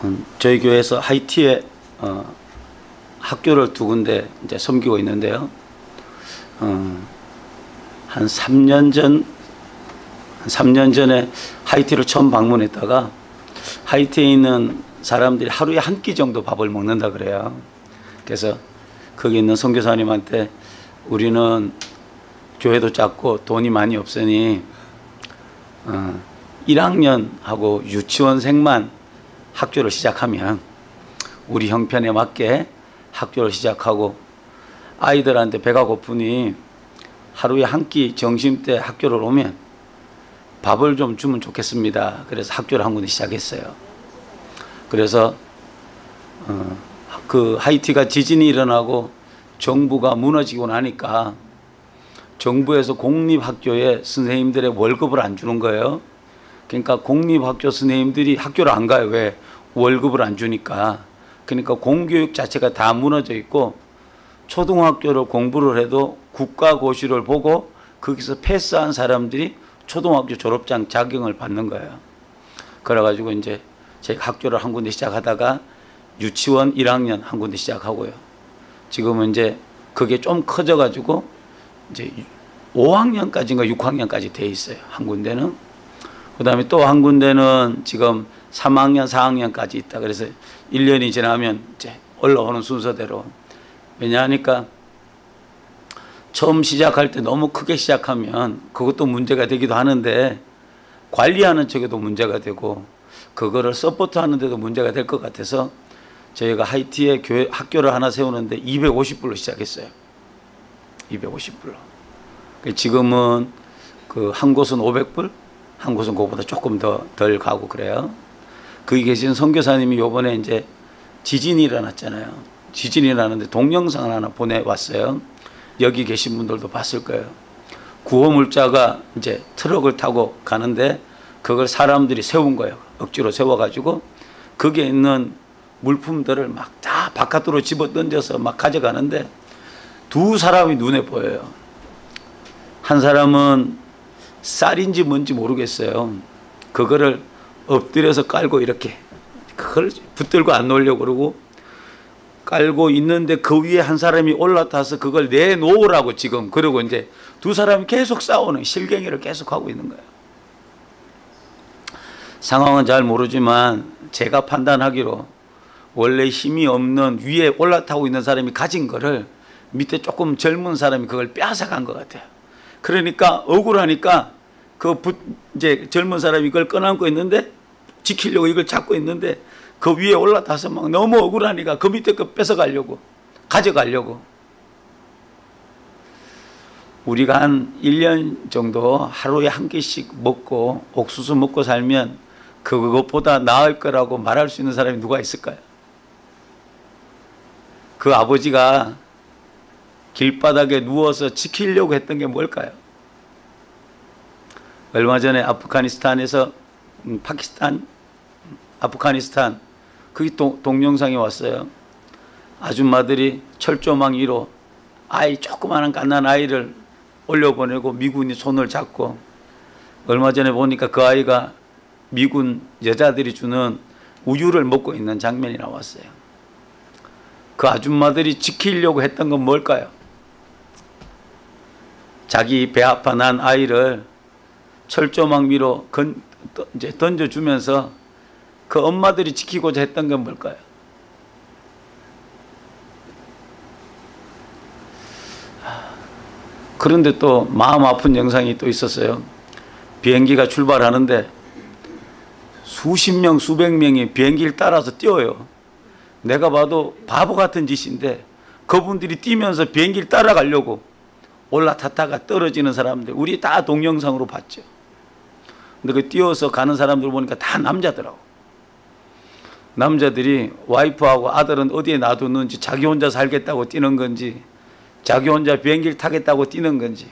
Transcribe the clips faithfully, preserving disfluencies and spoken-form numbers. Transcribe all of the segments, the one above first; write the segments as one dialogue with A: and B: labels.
A: 음, 저희 교회에서 하이티에 어, 학교를 두 군데 이제 섬기고 있는데요. 어, 한 삼 년 전, 삼 년 전에 하이티를 처음 방문했다가 하이티에 있는 사람들이 하루에 한 끼 정도 밥을 먹는다 그래요. 그래서 거기 있는 선교사님한테 우리는 교회도 작고 돈이 많이 없으니 어, 일 학년하고 유치원생만 학교를 시작하면 우리 형편에 맞게 학교를 시작하고 아이들한테 배가 고프니 하루에 한 끼 점심때 학교를 오면 밥을 좀 주면 좋겠습니다. 그래서 학교를 한 군데 시작했어요. 그래서 어, 그 하이티가 지진이 일어나고 정부가 무너지고 나니까 정부에서 공립학교에 선생님들의 월급을 안 주는 거예요. 그러니까 공립학교 선생님들이 학교를 안 가요. 왜? 월급을 안 주니까. 그러니까 공교육 자체가 다 무너져 있고 초등학교를 공부를 해도 국가고시를 보고 거기서 패스한 사람들이 초등학교 졸업장 자격을 받는 거예요. 그래가지고 이제 제가 학교를 한 군데 시작하다가 유치원 일 학년 한 군데 시작하고요. 지금은 이제 그게 좀 커져가지고 이제 오 학년까지인가 육 학년까지 돼 있어요. 한 군데는. 그 다음에 또 한 군데는 지금 삼 학년, 사 학년까지 있다. 그래서 일 년이 지나면 이제 올라오는 순서대로. 왜냐하니까 처음 시작할 때 너무 크게 시작하면 그것도 문제가 되기도 하는데 관리하는 쪽에도 문제가 되고 그거를 서포트 하는데도 문제가 될 것 같아서 저희가 하이티에 교회 학교를 하나 세우는데 이백오십 불로 시작했어요. 이백오십 불로. 지금은 그 한 곳은 오백 불, 한 곳은 그거보다 조금 더 덜 가고 그래요. 거기 계신 선교사님이 요번에 이제 지진이 일어났잖아요. 지진이 일어났는데 동영상을 하나 보내왔어요. 여기 계신 분들도 봤을 거예요. 구호물자가 이제 트럭을 타고 가는데 그걸 사람들이 세운 거예요. 억지로 세워가지고 거기에 있는 물품들을 막 다 바깥으로 집어 던져서 막 가져가는데 두 사람이 눈에 보여요. 한 사람은 쌀인지 뭔지 모르겠어요. 그거를 엎드려서 깔고 이렇게 그걸 붙들고 안 놓으려고 그러고 깔고 있는데 그 위에 한 사람이 올라타서 그걸 내놓으라고 지금 그러고 이제 두 사람이 계속 싸우는 실갱이를 계속 하고 있는 거예요. 상황은 잘 모르지만 제가 판단하기로 원래 힘이 없는 위에 올라타고 있는 사람이 가진 거를 밑에 조금 젊은 사람이 그걸 빼앗아간 것 같아요. 그러니까 억울하니까 그 부, 이제 젊은 사람이 이걸 꺼안고 있는데 지키려고 이걸 잡고 있는데 그 위에 올라타서 막 너무 억울하니까 그 밑에 거 뺏어가려고 가져가려고. 우리가 한 일 년 정도 하루에 한 개씩 먹고 옥수수 먹고 살면 그것보다 나을 거라고 말할 수 있는 사람이 누가 있을까요? 그 아버지가 길바닥에 누워서 지키려고 했던 게 뭘까요? 얼마 전에 아프가니스탄에서 음, 파키스탄, 아프가니스탄 거기 동, 동영상이 왔어요. 아줌마들이 철조망 위로 아이 조그마한 갓난 아이를 올려보내고 미군이 손을 잡고 얼마 전에 보니까 그 아이가 미군 여자들이 주는 우유를 먹고 있는 장면이 나왔어요. 그 아줌마들이 지키려고 했던 건 뭘까요? 자기 배 아파 난 아이를 철조망 위로 건, 이제 던져주면서 그 엄마들이 지키고자 했던 건 뭘까요? 그런데 또 마음 아픈 영상이 또 있었어요. 비행기가 출발하는데 수십 명, 수백 명이 비행기를 따라서 뛰어요. 내가 봐도 바보 같은 짓인데 그분들이 뛰면서 비행기를 따라가려고 올라탔다가 떨어지는 사람들 우리 다 동영상으로 봤죠. 근데 그 뛰어서 가는 사람들 보니까 다 남자더라고. 남자들이 와이프하고 아들은 어디에 놔뒀는지 자기 혼자 살겠다고 뛰는 건지 자기 혼자 비행기를 타겠다고 뛰는 건지.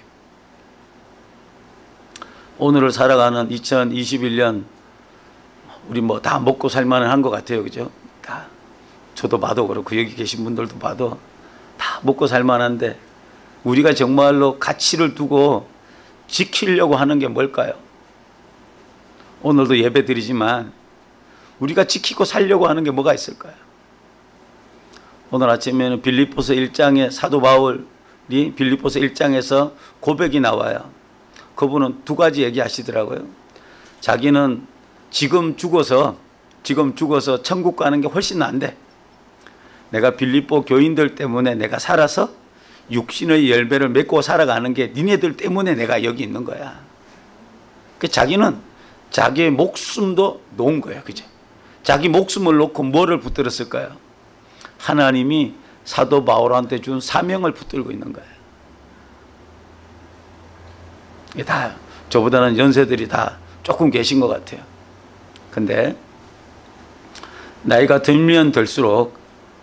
A: 오늘을 살아가는 이천이십일 년 우리 뭐 다 먹고 살만은 한 것 같아요. 그죠? 다 저도 봐도 그렇고 여기 계신 분들도 봐도 다 먹고 살만한데 우리가 정말로 가치를 두고 지키려고 하는 게 뭘까요? 오늘도 예배 드리지만 우리가 지키고 살려고 하는 게 뭐가 있을까요? 오늘 아침에는 빌립보서 일 장에 사도 바울이 빌립보서 일 장에서 고백이 나와요. 그분은 두 가지 얘기하시더라고요. 자기는 지금 죽어서 지금 죽어서 천국 가는 게 훨씬 난데 내가 빌립보 교인들 때문에 내가 살아서 육신의 열매를 맺고 살아가는 게 니네들 때문에 내가 여기 있는 거야. 그 자기는 자기의 목숨도 놓은 거예요. 그죠? 자기 목숨을 놓고 뭐를 붙들었을까요? 하나님이 사도 바울한테 준 사명을 붙들고 있는 거예요. 이게 다 저보다는 연세들이 다 조금 계신 것 같아요. 근데 나이가 들면 들수록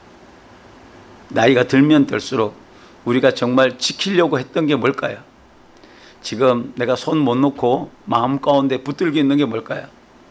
A: 나이가 들면 들수록 우리가 정말 지키려고 했던 게 뭘까요? 지금 내가 손 못 놓고 마음 가운데 붙들고 있는 게 뭘까요?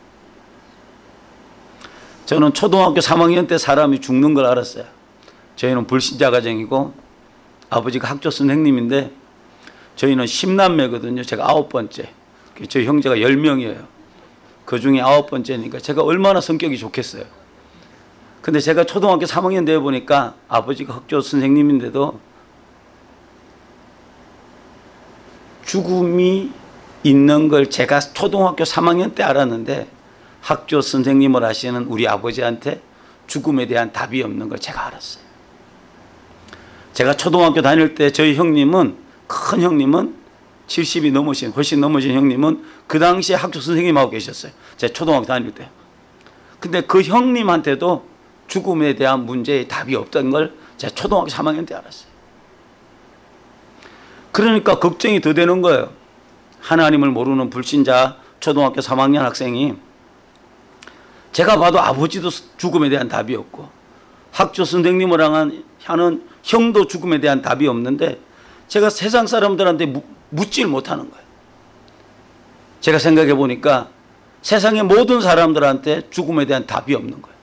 A: 저는 초등학교 삼 학년 때 사람이 죽는 걸 알았어요. 저희는 불신자 가정이고 아버지가 학교 선생님인데 저희는 십남매거든요. 제가 아홉 번째. 저희 형제가 열 명이에요. 그 중에 아홉 번째니까 제가 얼마나 성격이 좋겠어요. 근데 제가 초등학교 삼 학년 되어 보니까 아버지가 학교 선생님인데도 죽음이 있는 걸 제가 초등학교 삼 학년 때 알았는데 학교 선생님을 하시는 우리 아버지한테 죽음에 대한 답이 없는 걸 제가 알았어요. 제가 초등학교 다닐 때 저희 형님은 큰 형님은 칠십이 넘으신 훨씬 넘으신 형님은 그 당시에 학교 선생님하고 계셨어요. 제가 초등학교 다닐 때. 근데 그 형님한테도 죽음에 대한 문제의 답이 없던 걸 제가 초등학교 삼 학년 때 알았어요. 그러니까 걱정이 더 되는 거예요. 하나님을 모르는 불신자 초등학교 삼 학년 학생이 제가 봐도 아버지도 죽음에 대한 답이 없고 학교 선생님을 하는 형도 죽음에 대한 답이 없는데 제가 세상 사람들한테 무, 묻질 못하는 거예요. 제가 생각해 보니까 세상의 모든 사람들한테 죽음에 대한 답이 없는 거예요.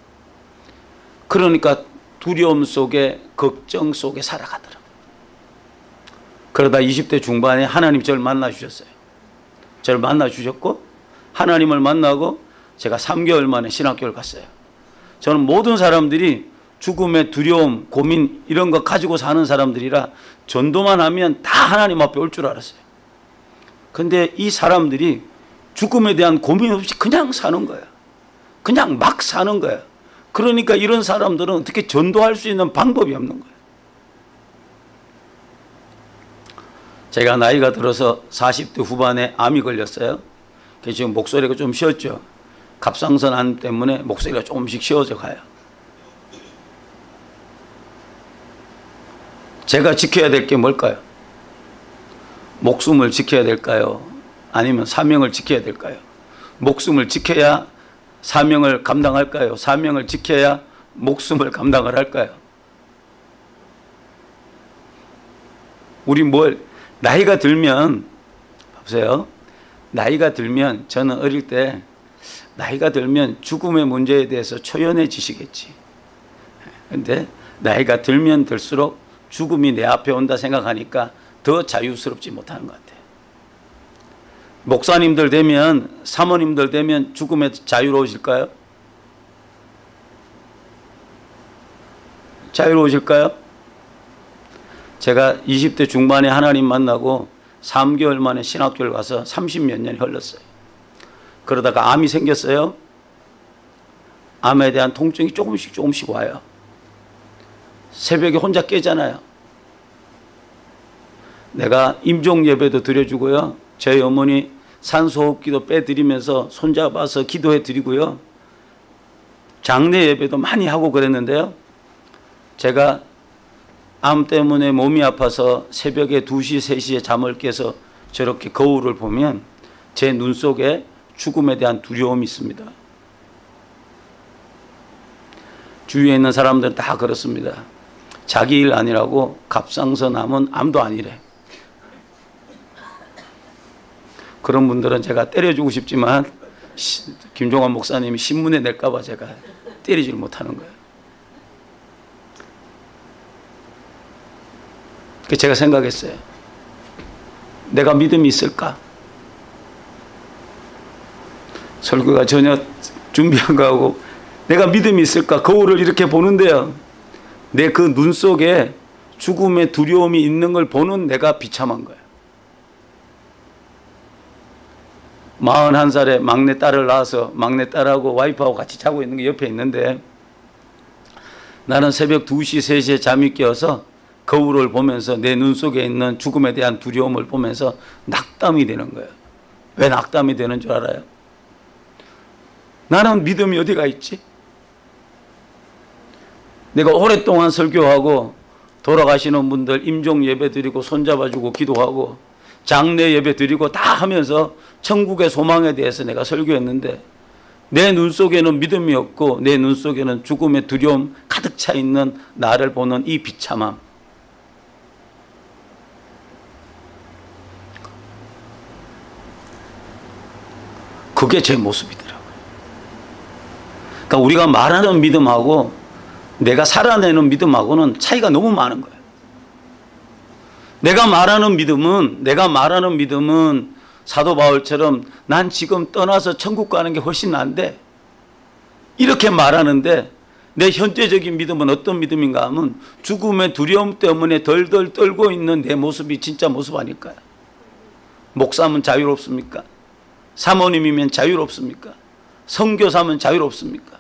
A: 그러니까 두려움 속에 걱정 속에 살아가더라고요. 그러다 이십 대 중반에 하나님 저를 만나 주셨어요. 저를 만나 주셨고 하나님을 만나고 제가 삼 개월 만에 신학교를 갔어요. 저는 모든 사람들이 죽음의 두려움, 고민 이런 거 가지고 사는 사람들이라 전도만 하면 다 하나님 앞에 올 줄 알았어요. 근데 이 사람들이 죽음에 대한 고민 없이 그냥 사는 거예요. 그냥 막 사는 거예요. 그러니까 이런 사람들은 어떻게 전도할 수 있는 방법이 없는 거예요. 제가 나이가 들어서 사십 대 후반에 암이 걸렸어요. 그래서 지금 목소리가 좀 쉬었죠. 갑상선 암 때문에 목소리가 조금씩 쉬어져 가요. 제가 지켜야 될 게 뭘까요? 목숨을 지켜야 될까요? 아니면 사명을 지켜야 될까요? 목숨을 지켜야 사명을 감당할까요? 사명을 지켜야 목숨을 감당을 할까요? 우리 뭘 나이가 들면 보세요. 나이가 들면 저는 어릴 때 나이가 들면 죽음의 문제에 대해서 초연해지시겠지. 그런데 나이가 들면 들수록 죽음이 내 앞에 온다 생각하니까 더 자유스럽지 못하는 것 같아요. 목사님들 되면 사모님들 되면 죽음에 자유로우실까요? 자유로우실까요? 제가 이십 대 중반에 하나님 만나고 삼 개월 만에 신학교를 가서 삼십몇 년이 흘렀어요. 그러다가 암이 생겼어요. 암에 대한 통증이 조금씩 조금씩 와요. 새벽에 혼자 깨잖아요. 내가 임종 예배도 드려주고요. 저희 어머니 산소호흡기도 빼드리면서 손잡아서 기도해 드리고요. 장례 예배도 많이 하고 그랬는데요. 제가 암 때문에 몸이 아파서 새벽에 두 시, 세 시에 잠을 깨서 저렇게 거울을 보면 제 눈 속에 죽음에 대한 두려움이 있습니다. 주위에 있는 사람들은 다 그렇습니다. 자기 일 아니라고 갑상선 암은 암도 아니래. 그런 분들은 제가 때려주고 싶지만 김종환 목사님이 신문에 낼까 봐 제가 때리질 못하는 거예요. 그래서 제가 생각했어요. 내가 믿음이 있을까? 설교가 전혀 준비한 거하고 내가 믿음이 있을까? 거울을 이렇게 보는데요, 내 그 눈 속에 죽음의 두려움이 있는 걸 보는 내가 비참한 거예요. 마흔한 살에 막내 딸을 낳아서 막내 딸하고 와이프하고 같이 자고 있는 게 옆에 있는데, 나는 새벽 두 시, 세 시에 잠이 깨어서 거울을 보면서 내 눈 속에 있는 죽음에 대한 두려움을 보면서 낙담이 되는 거예요. 왜 낙담이 되는 줄 알아요? 나는 믿음이 어디가 있지? 내가 오랫동안 설교하고 돌아가시는 분들 임종 예배 드리고 손잡아주고 기도하고 장례 예배 드리고 다 하면서 천국의 소망에 대해서 내가 설교했는데, 내 눈 속에는 믿음이 없고 내 눈 속에는 죽음의 두려움 가득 차 있는 나를 보는 이 비참함. 그게 제 모습이더라고요. 그러니까 우리가 말하는 믿음하고 내가 살아내는 믿음하고는 차이가 너무 많은 거예요. 내가 말하는 믿음은 내가 말하는 믿음은 사도 바울처럼 난 지금 떠나서 천국 가는 게 훨씬 나은데, 이렇게 말하는데 내 현재적인 믿음은 어떤 믿음인가 하면 죽음의 두려움 때문에 덜덜 떨고 있는 내 모습이 진짜 모습 아닐까요? 목사면 자유롭습니까? 사모님이면 자유롭습니까? 선교사면 자유롭습니까?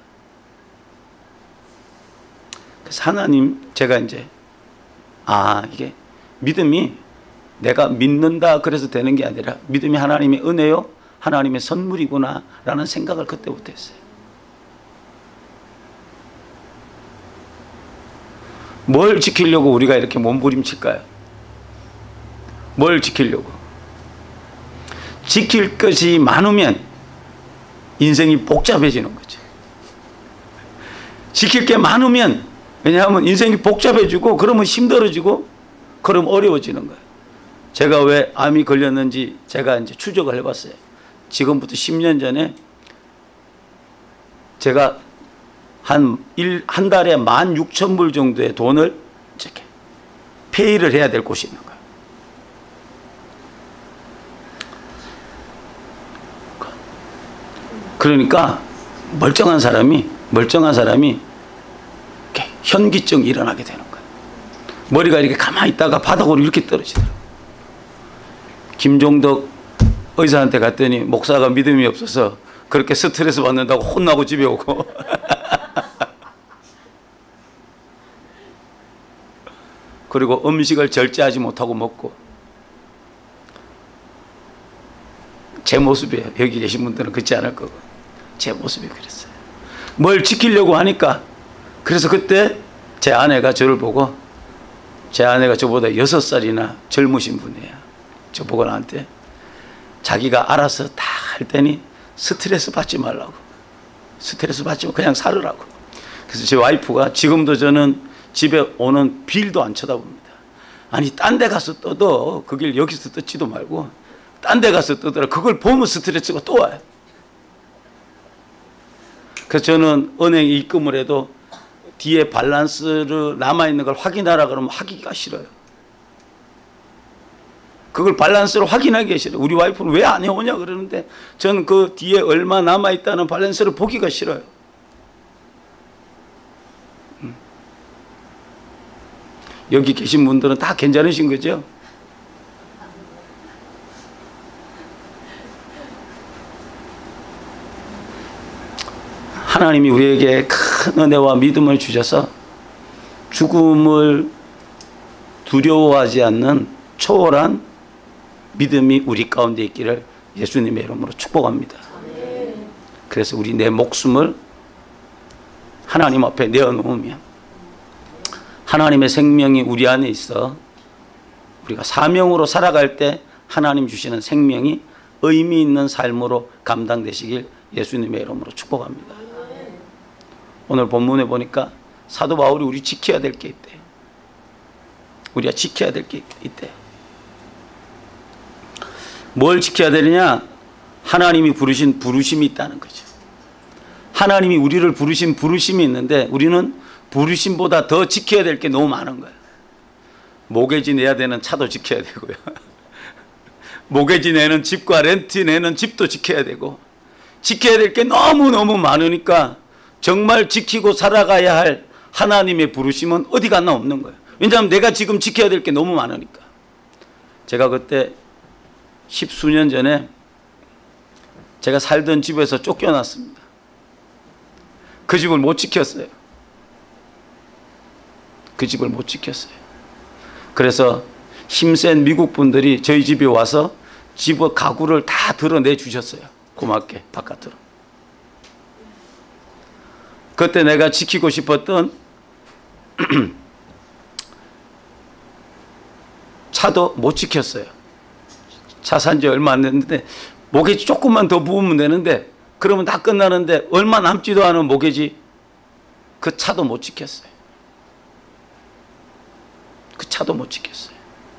A: 그래서 하나님, 제가 이제 아 이게 믿음이 내가 믿는다 그래서 되는 게 아니라 믿음이 하나님의 은혜요, 하나님의 선물이구나 라는 생각을 그때부터 했어요. 뭘 지키려고 우리가 이렇게 몸부림칠까요? 뭘 지키려고? 지킬 것이 많으면 인생이 복잡해지는 거죠. 지킬 게 많으면, 왜냐하면 인생이 복잡해지고 그러면 힘들어지고 그럼 어려워지는 거예요. 제가 왜 암이 걸렸는지 제가 이제 추적을 해봤어요. 지금부터 십 년 전에 제가 한, 일, 한 달에 만 육천 불 정도의 돈을 이렇게 페이를 해야 될 곳이 있는 거예요. 그러니까 멀쩡한 사람이 멀쩡한 사람이 이렇게 현기증이 일어나게 되는 거예요. 머리가 이렇게 가만히 있다가 바닥으로 이렇게 떨어지더라고요. 김종덕 의사한테 갔더니 목사가 믿음이 없어서 그렇게 스트레스 받는다고 혼나고 집에 오고 그리고 음식을 절제하지 못하고 먹고, 제 모습이에요. 여기 계신 분들은 그렇지 않을 거고 제 모습이 그랬어요. 뭘 지키려고 하니까. 그래서 그때 제 아내가 저를 보고, 제 아내가 저보다 여섯 살이나 젊으신 분이에요. 저 보고 나한테 자기가 알아서 다 할 테니 스트레스 받지 말라고, 스트레스 받지 말고 그냥 살으라고. 그래서 제 와이프가 지금도 저는 집에 오는 빌도 안 쳐다봅니다. 아니 딴 데 가서 떠도 그 길 여기서 뜯지도 말고 딴 데 가서 떠더라. 그걸 보면 스트레스가 또 와요. 그래서 저는 은행 입금을 해도 뒤에 밸런스를 남아있는 걸 확인하라 그러면 하기가 싫어요. 그걸 밸런스를 확인하기가 싫어요. 우리 와이프는 왜 안 해오냐 그러는데 저는 그 뒤에 얼마 남아있다는 밸런스를 보기가 싫어요. 음. 여기 계신 분들은 다 괜찮으신 거죠? 하나님이 우리에게 큰 은혜와 믿음을 주셔서 죽음을 두려워하지 않는 초월한 믿음이 우리 가운데 있기를 예수님의 이름으로 축복합니다. 그래서 우리 내 목숨을 하나님 앞에 내어놓으면 하나님의 생명이 우리 안에 있어 우리가 사명으로 살아갈 때 하나님 주시는 생명이 의미 있는 삶으로 감당되시길 예수님의 이름으로 축복합니다. 오늘 본문에 보니까 사도 바울이 우리 지켜야 될 게 있대요. 우리가 지켜야 될 게 있대요. 뭘 지켜야 되느냐? 하나님이 부르신 부르심이 있다는 거죠. 하나님이 우리를 부르신 부르심이 있는데 우리는 부르심보다 더 지켜야 될 게 너무 많은 거예요. 모기지 내야 되는 차도 지켜야 되고요. 모기지 내는 집과 렌트 내는 집도 지켜야 되고, 지켜야 될 게 너무너무 많으니까 정말 지키고 살아가야 할 하나님의 부르심은 어디 갔나 없는 거예요. 왜냐하면 내가 지금 지켜야 될 게 너무 많으니까. 제가 그때 십수년 전에 제가 살던 집에서 쫓겨났습니다. 그 집을 못 지켰어요. 그 집을 못 지켰어요. 그래서 힘센 미국 분들이 저희 집에 와서 집의 가구를 다 드러내 주셨어요. 고맙게 바깥으로. 그때 내가 지키고 싶었던 차도 못 지켰어요. 차 산 지 얼마 안 됐는데 모기지 조금만 더 부으면 되는데 그러면 다 끝나는데 얼마 남지도 않은 모기지 그 차도 못 지켰어요. 그 차도 못 지켰어요.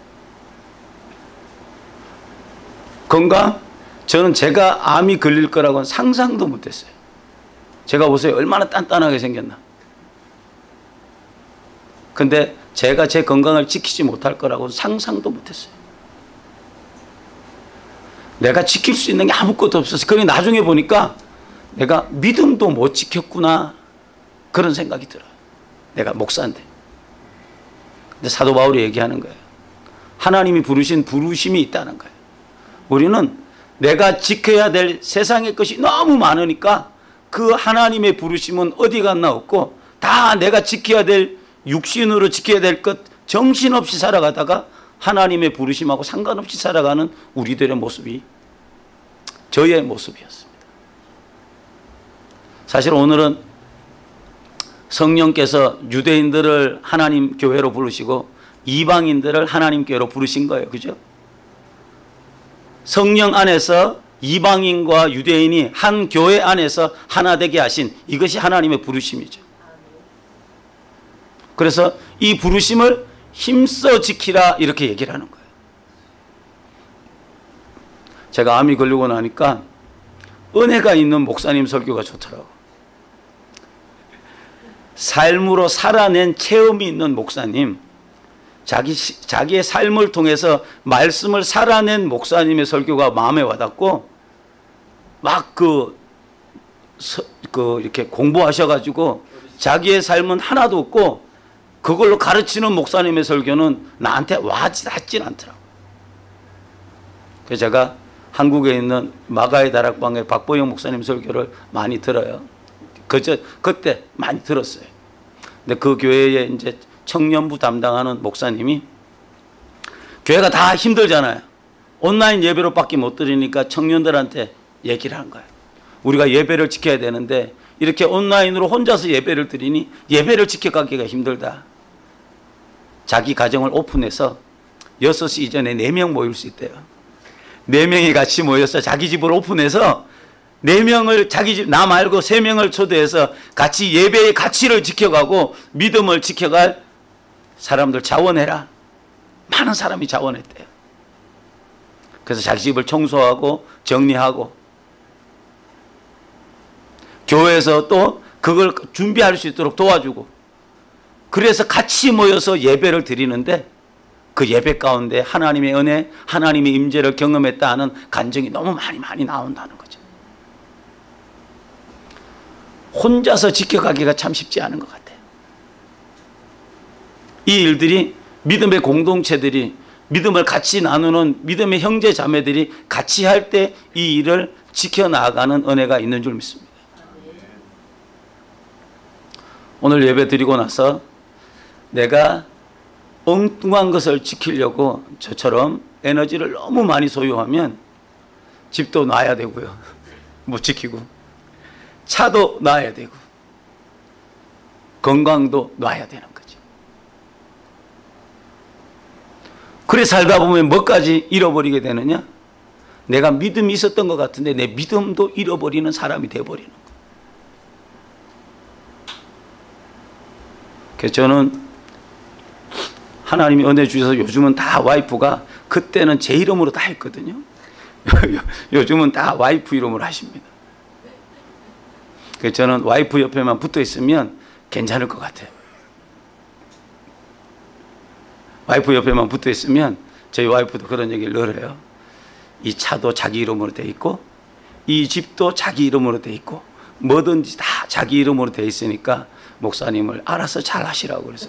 A: 건강? 저는 제가 암이 걸릴 거라고는 상상도 못했어요. 제가 보세요. 얼마나 단단하게 생겼나. 근데 제가 제 건강을 지키지 못할 거라고 상상도 못했어요. 내가 지킬 수 있는 게 아무것도 없었어요. 그러니 나중에 보니까 내가 믿음도 못 지켰구나 그런 생각이 들어요. 내가 목사인데. 근데 사도 바울이 얘기하는 거예요. 하나님이 부르신 부르심이 있다는 거예요. 우리는 내가 지켜야 될 세상의 것이 너무 많으니까 그 하나님의 부르심은 어디 갔나 없고 다 내가 지켜야 될 육신으로 지켜야 될 것 정신없이 살아가다가 하나님의 부르심하고 상관없이 살아가는 우리들의 모습이 저의 모습이었습니다. 사실 오늘은 성령께서 유대인들을 하나님 교회로 부르시고 이방인들을 하나님 교회로 부르신 거예요. 그죠? 성령 안에서 이방인과 유대인이 한 교회 안에서 하나 되게 하신 이것이 하나님의 부르심이죠. 그래서 이 부르심을 힘써 지키라 이렇게 얘기를 하는 거예요. 제가 암이 걸리고 나니까 은혜가 있는 목사님 설교가 좋더라고요. 삶으로 살아낸 체험이 있는 목사님, 자기, 자기의 삶을 통해서 말씀을 살아낸 목사님의 설교가 마음에 와닿고 막 그, 그 이렇게 공부하셔가지고 자기의 삶은 하나도 없고 그걸로 가르치는 목사님의 설교는 나한테 와닿진 않더라고요. 그래서 제가 한국에 있는 마가의 다락방의 박보영 목사님 설교를 많이 들어요. 그저, 그때 많이 들었어요. 근데 그 교회에 이제 청년부 담당하는 목사님이 교회가 다 힘들잖아요. 온라인 예배로밖에 못 드리니까 청년들한테 얘기를 한 거예요. 우리가 예배를 지켜야 되는데 이렇게 온라인으로 혼자서 예배를 드리니 예배를 지켜가기가 힘들다. 자기 가정을 오픈해서 여섯 시 이전에 네 명 모일 수 있대요. 네 명이 같이 모여서 자기 집을 오픈해서 네 명을 자기 집, 나 말고 세 명을 초대해서 같이 예배의 가치를 지켜가고 믿음을 지켜갈 사람들 자원해라. 많은 사람이 자원했대요. 그래서 자기 집을 청소하고 정리하고 교회에서 또 그걸 준비할 수 있도록 도와주고 그래서 같이 모여서 예배를 드리는데 그 예배 가운데 하나님의 은혜, 하나님의 임재를 경험했다 하는 간증이 너무 많이 많이 나온다는 거죠. 혼자서 지켜가기가 참 쉽지 않은 것 같아요. 이 일들이 믿음의 공동체들이 믿음을 같이 나누는 믿음의 형제 자매들이 같이 할 때 이 일을 지켜나가는 은혜가 있는 줄 믿습니다. 오늘 예배 드리고 나서 내가 엉뚱한 것을 지키려고 저처럼 에너지를 너무 많이 소유하면 집도 놔야 되고요. 못 지키고 차도 놔야 되고 건강도 놔야 되는 거죠. 그래 살다 보면 뭐까지 잃어버리게 되느냐? 내가 믿음이 있었던 것 같은데 내 믿음도 잃어버리는 사람이 되어버리는 거예요. 그래서 저는 하나님이 은혜 주셔서 요즘은 다 와이프가 그때는 제 이름으로 다 했거든요. 요즘은 다 와이프 이름으로 하십니다. 그래서 저는 와이프 옆에만 붙어 있으면 괜찮을 것 같아요. 와이프 옆에만 붙어 있으면 저희 와이프도 그런 얘기를 늘 해요. 이 차도 자기 이름으로 돼 있고 이 집도 자기 이름으로 돼 있고 뭐든지 다 자기 이름으로 돼 있으니까 목사님을 알아서 잘 하시라고 그랬어요.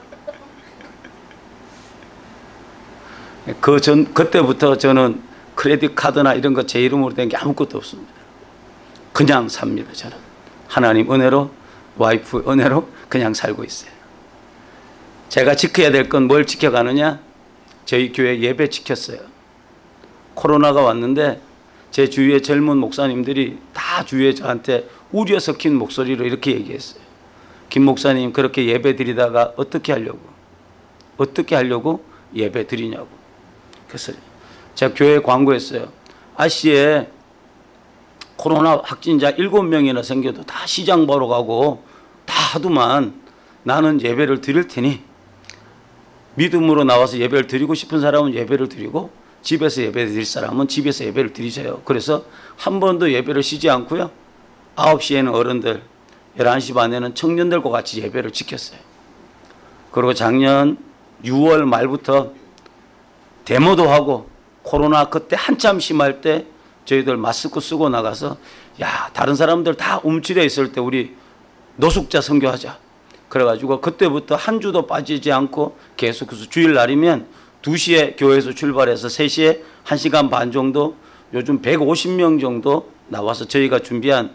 A: 그 전 그때부터 저는 크레딧 카드나 이런 거 제 이름으로 된 게 아무것도 없습니다. 그냥 삽니다. 저는 하나님 은혜로, 와이프 은혜로 그냥 살고 있어요. 제가 지켜야 될 건 뭘 지켜가느냐? 저희 교회 예배 지켰어요. 코로나가 왔는데 제 주위의 젊은 목사님들이 다 주위에 저한테 우려 섞인 목소리로 이렇게 얘기했어요. 김 목사님, 그렇게 예배 드리다가 어떻게 하려고? 어떻게 하려고 예배 드리냐고. 그래서 제가 교회에 광고했어요. 아시에 코로나 확진자 일곱 명이나 생겨도 다 시장 보러 가고 다 하더만 나는 예배를 드릴 테니 믿음으로 나와서 예배를 드리고 싶은 사람은 예배를 드리고 집에서 예배 드릴 사람은 집에서 예배를 드리세요. 그래서 한 번도 예배를 쉬지 않고요. 아홉 시에는 어른들, 열한 시 반에는 청년들과 같이 예배를 지켰어요. 그리고 작년 유월 말부터 데모도 하고 코로나 그때 한참 심할 때 저희들 마스크 쓰고 나가서 야, 다른 사람들 다 움츠려 있을 때 우리 노숙자 선교하자. 그래가지고 그때부터 한 주도 빠지지 않고 계속해서 주일날이면 두 시에 교회에서 출발해서 세 시에 한 시간 반 정도, 요즘 백오십 명 정도 나와서 저희가 준비한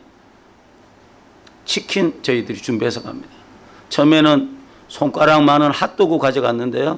A: 치킨 저희들이 준비해서 갑니다. 처음에는 손가락만한 핫도그 가져갔는데요.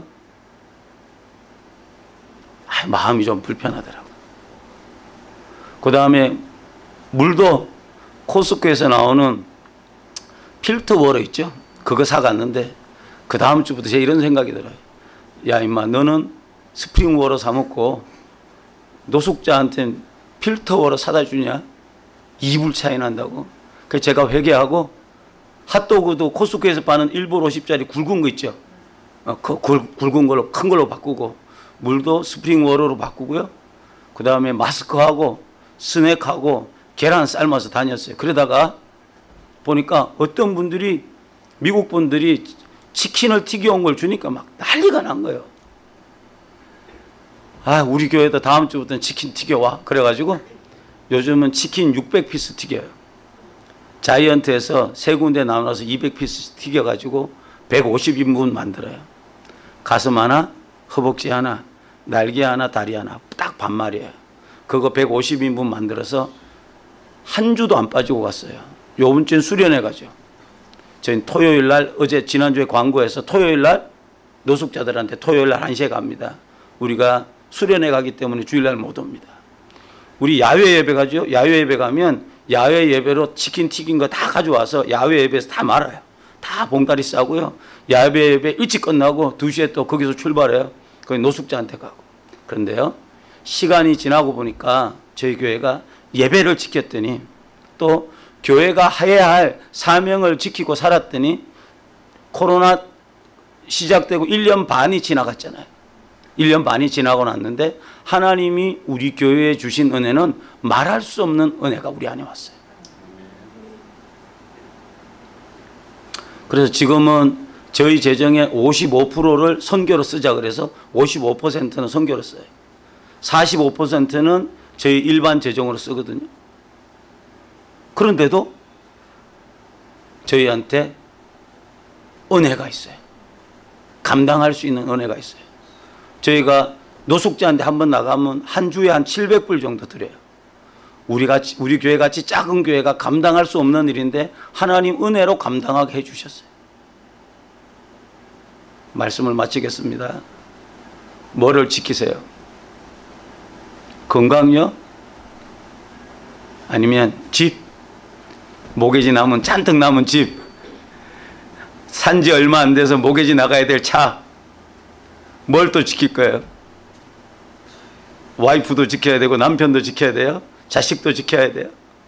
A: 아, 마음이 좀 불편하더라고요. 그 다음에 물도 코스트코에서 나오는 필터 워터 있죠. 그거 사갔는데 그 다음 주부터 제가 이런 생각이 들어요. 야 임마, 너는 스프링 워터 사 먹고 노숙자한테는 필터 워터 사다 주냐? 이불 차이 난다고. 그래서 제가 회개하고 핫도그도 코스트코에서 파는 일 불 오십 짜리 굵은 거 있죠. 어, 그 굵은 걸로 큰 걸로 바꾸고 물도 스프링 워터로 바꾸고요. 그 다음에 마스크하고 스낵하고 계란 삶아서 다녔어요. 그러다가 보니까 어떤 분들이 미국 분들이 치킨을 튀겨온 걸 주니까 막 난리가 난 거예요. 아, 우리 교회도 다음 주부터는 치킨 튀겨와. 그래가지고 요즘은 치킨 육백 피스 튀겨요. 자이언트에서 세 군데 나눠서 이백 피스 튀겨가지고 백오십 인분 만들어요. 가슴 하나, 허벅지 하나, 날개 하나, 다리 하나, 딱 반말이에요. 그거 백오십 인분 만들어서 한 주도 안 빠지고 갔어요. 요번 주엔 수련회 가죠. 저희는 토요일 날, 어제 지난주에 광고해서 토요일 날 노숙자들한테 토요일 날 한 시에 갑니다. 우리가 수련회 가기 때문에 주일 날 못 옵니다. 우리 야외 예배 가죠. 야외 예배 가면 야외 예배로 치킨 튀긴 거 다 가져와서 야외 예배에서 다 말아요. 다 봉다리 싸고요. 야외 예배 일찍 끝나고 두 시에 또 거기서 출발해요. 거기 노숙자한테 가고. 그런데요, 시간이 지나고 보니까 저희 교회가 예배를 지켰더니 또 교회가 해야 할 사명을 지키고 살았더니 코로나 시작되고 일 년 반이 지나갔잖아요. 일 년 반이 지나고 났는데 하나님이 우리 교회에 주신 은혜는 말할 수 없는 은혜가 우리 안에 왔어요. 그래서 지금은 저희 재정의 오십오 퍼센트를 선교로 쓰자 그래서 오십오 퍼센트는 선교로 써요. 사십오 퍼센트는 저희 일반 재정으로 쓰거든요. 그런데도 저희한테 은혜가 있어요. 감당할 수 있는 은혜가 있어요. 저희가 노숙자한테 한번 나가면 한 주에 한 칠백 불 정도 드려요. 우리 같이, 우리 교회 같이 작은 교회가 감당할 수 없는 일인데 하나님 은혜로 감당하게 해주셨어요. 말씀을 마치겠습니다. 뭐를 지키세요? 건강요? 아니면 집? 모기지 남은, 잔뜩 남은 집? 산지 얼마 안 돼서 모기지 나가야 될 차? 뭘 또 지킬 거예요? 와이프도 지켜야 되고 남편도 지켜야 돼요? 자식도 지켜야 돼요?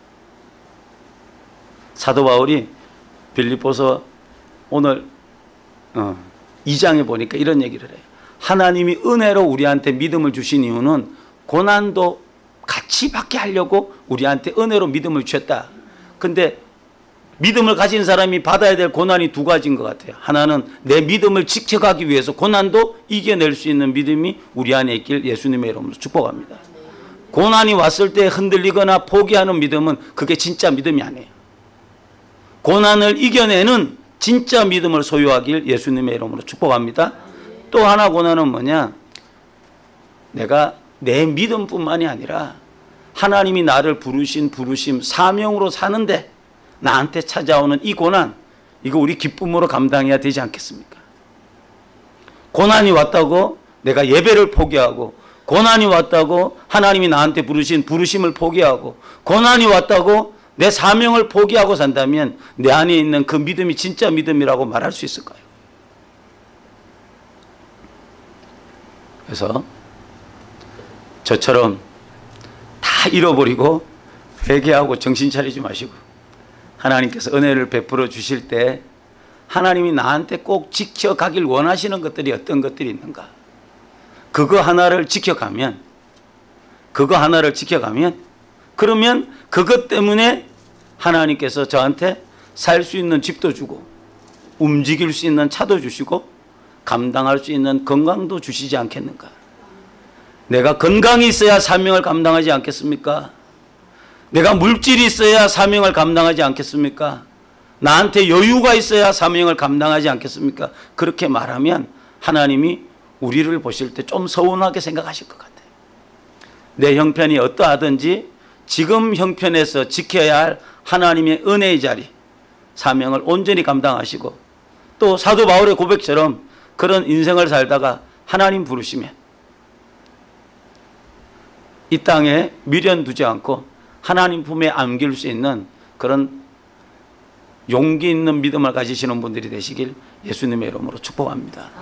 A: 사도 바울이 빌립보서 오늘 어, 이 장에 보니까 이런 얘기를 해요. 하나님이 은혜로 우리한테 믿음을 주신 이유는 고난도 같이 받게 하려고 우리한테 은혜로 믿음을 주셨다. 근데 믿음을 가진 사람이 받아야 될 고난이 두 가지인 것 같아요. 하나는 내 믿음을 지켜가기 위해서 고난도 이겨낼 수 있는 믿음이 우리 안에 있길 예수님의 이름으로 축복합니다. 고난이 왔을 때 흔들리거나 포기하는 믿음은 그게 진짜 믿음이 아니에요. 고난을 이겨내는 진짜 믿음을 소유하길 예수님의 이름으로 축복합니다. 또 하나 고난은 뭐냐? 내가 내 믿음뿐만이 아니라 하나님이 나를 부르신 부르심 사명으로 사는데 나한테 찾아오는 이 고난, 이거 우리 기쁨으로 감당해야 되지 않겠습니까? 고난이 왔다고 내가 예배를 포기하고, 고난이 왔다고 하나님이 나한테 부르신 부르심을 포기하고, 고난이 왔다고 내 사명을 포기하고 산다면 내 안에 있는 그 믿음이 진짜 믿음이라고 말할 수 있을까요? 그래서 저처럼 다 잃어버리고 회개하고 정신 차리지 마시고, 하나님께서 은혜를 베풀어 주실 때 하나님이 나한테 꼭 지켜가길 원하시는 것들이 어떤 것들이 있는가, 그거 하나를 지켜가면 그거 하나를 지켜가면 그러면 그것 때문에 하나님께서 저한테 살 수 있는 집도 주고 움직일 수 있는 차도 주시고 감당할 수 있는 건강도 주시지 않겠는가. 내가 건강이 있어야 사명을 감당하지 않겠습니까? 내가 물질이 있어야 사명을 감당하지 않겠습니까? 나한테 여유가 있어야 사명을 감당하지 않겠습니까? 그렇게 말하면 하나님이 우리를 보실 때 좀 서운하게 생각하실 것 같아요. 내 형편이 어떠하든지 지금 형편에서 지켜야 할 하나님의 은혜의 자리, 사명을 온전히 감당하시고, 또 사도 바울의 고백처럼 그런 인생을 살다가 하나님 부르시면 이 땅에 미련 두지 않고 하나님 품에 안길 수 있는 그런 용기 있는 믿음을 가지시는 분들이 되시길 예수님의 이름으로 축복합니다.